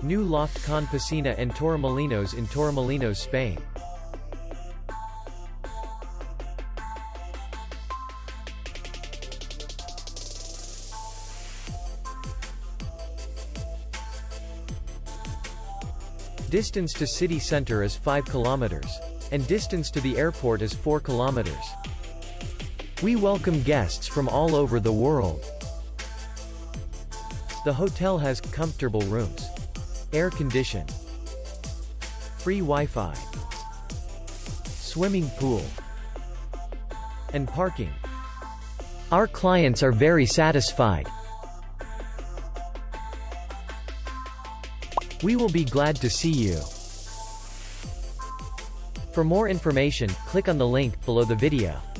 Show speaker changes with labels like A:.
A: New LOFT con piscina and Torremolinos in Torremolinos, Spain. Distance to city center is 5 kilometers. And distance to the airport is 4 kilometers. We welcome guests from all over the world. The hotel has comfortable rooms, air condition, free Wi-Fi, swimming pool, and parking. Our clients are very satisfied. We will be glad to see you. For more information, click on the link below the video.